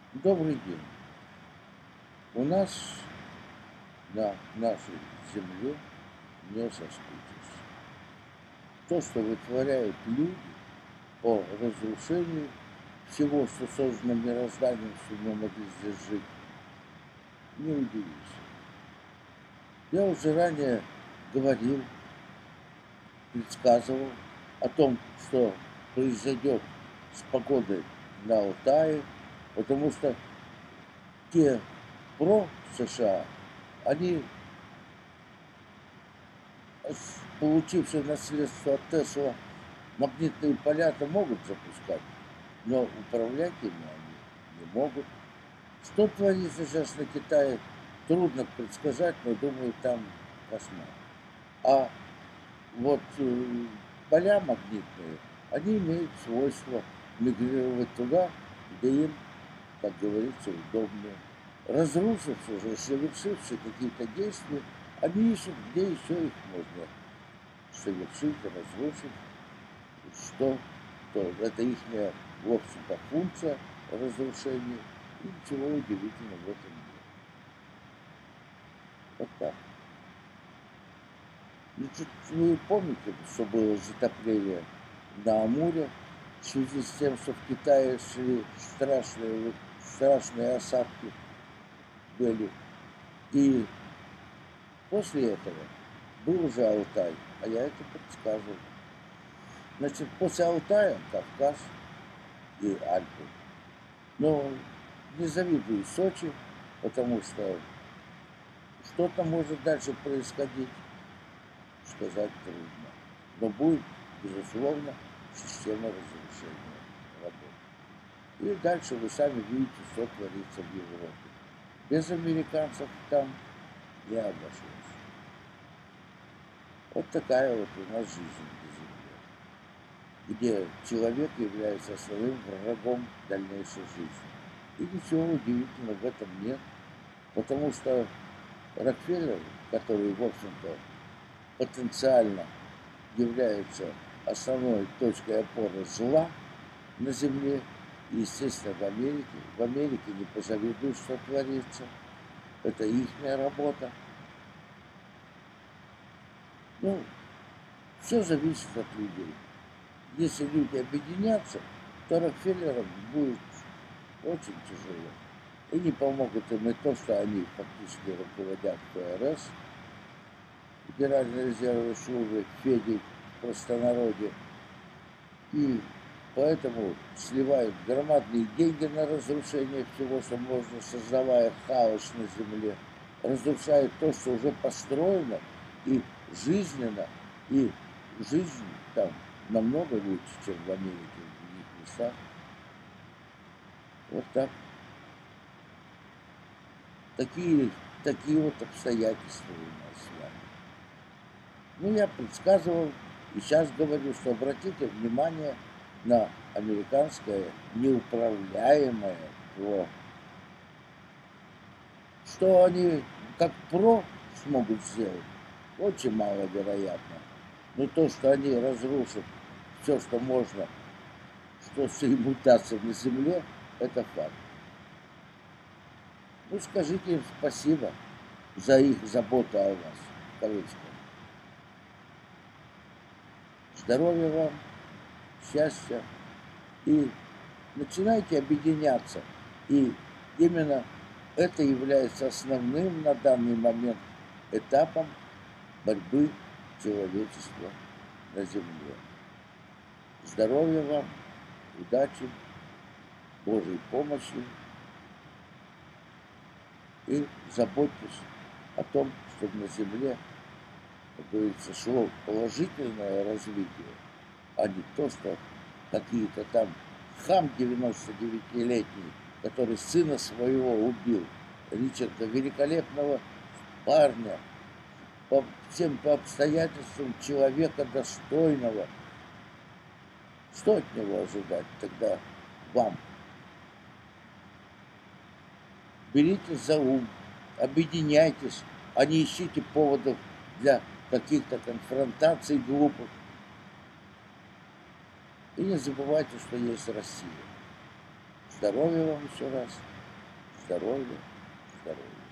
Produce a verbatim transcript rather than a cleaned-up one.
Добрый день. У нас на нашей земле не соскучишься. То, что вытворяют люди по разрушению всего, что создано мирозданием, чтобы мы могли здесь жить, не удивишься. Я уже ранее говорил, предсказывал о том, что произойдет с погодой на Алтае, потому что те про США, они, получившие наследство от Тесла, магнитные поля-то могут запускать, но управлять ими они не могут. Что творится сейчас на Китае, трудно предсказать, но думаю, там кошмар. А вот э, поля магнитные, они имеют свойство мигрировать туда, где им, как говорится, удобнее. Разрушившие уже, совершившие какие-то действия, они ищут, где еще их можно совершить, разрушить, что то это их, в общем-то, функция разрушения, и ничего удивительного в этом нет. Вот так. Значит, вы помните, что было затопление на Амуре в связи с тем, что в Китае шли страшные, страшные осадки были. И после этого был уже Алтай, а я это предсказывал. Значит, после Алтая Кавказ и Альпы. Но не завидую Сочи, потому что что там может дальше происходить, сказать трудно. Но будет, безусловно, система разрушения работы. И дальше вы сами видите, что творится в Европе. Без американцев там не обошлось. Вот такая вот у нас жизнь на Земле, где человек является основным врагом дальнейшей жизни. И ничего удивительного в этом нет, потому что Рокфеллер, который, в общем-то, потенциально является основной точкой опоры зла на Земле, и, естественно, в Америке. В Америке не позавидуют, что творится. Это ихняя работа. Ну, все зависит от людей. Если люди объединятся, то Рокфеллерам будет очень тяжело. И не помогут им и то, что они фактически руководят ФРС, Федеральной резервной службы, Феди в простонародье. И поэтому сливают громадные деньги на разрушение всего, что можно, создавая хаос на земле. Разрушают то, что уже построено, и жизненно, и жизнь там намного лучше, чем в Америке, в других местах. Вот так. Такие, такие вот обстоятельства у нас с вами. Ну, я предсказывал, и сейчас говорю, что обратите внимание на американское неуправляемое ПРО. Что они как ПРО смогут сделать, очень маловероятно. Но то, что они разрушат все, что можно, что им удастся на земле, это факт. Ну, скажите им спасибо за их заботу о вас, в кавычках. Здоровья вам, счастья. И начинайте объединяться. И именно это является основным на данный момент этапом борьбы человечества на Земле. Здоровья вам, удачи, Божьей помощи. И заботьтесь о том, чтобы на Земле, как говорится, шло положительное развитие, а не то, что какие-то там хам девяностодевятилетний, который сына своего убил, Ричарда, великолепного парня, по всем по обстоятельствам человека достойного. Что от него ожидать тогда вам? Беритесь за ум, объединяйтесь, а не ищите поводов для каких-то конфронтаций глупых. И не забывайте, что есть Россия. Здоровья вам еще раз. здоровья, здоровья.